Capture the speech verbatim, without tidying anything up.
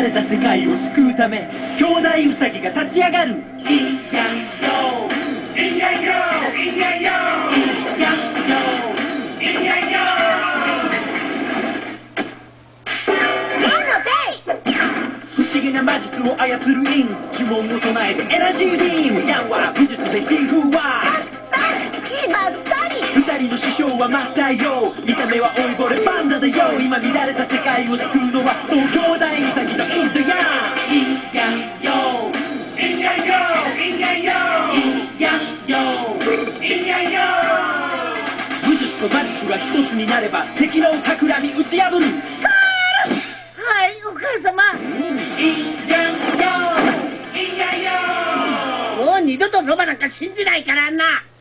れた世界を救うため兄弟ウサギが立ち上がる。いやよいやよいやよいやよいやよ。不思議な魔術を操るイン、呪文を唱えてエナジービーム。ヤンは武術でジンフは今二人二人の師匠はまたよ。見た目は老いぼれパンダだよ。今見られた世界を救うのはそう兄弟ウサギのインドヤン。いやよいやよいやよいやよいやよ。武術と魔術が一つになれば敵の企み打ち破る。 はい、お母様。 いやよいやよ。 もう二度とロバなんか信じないからな。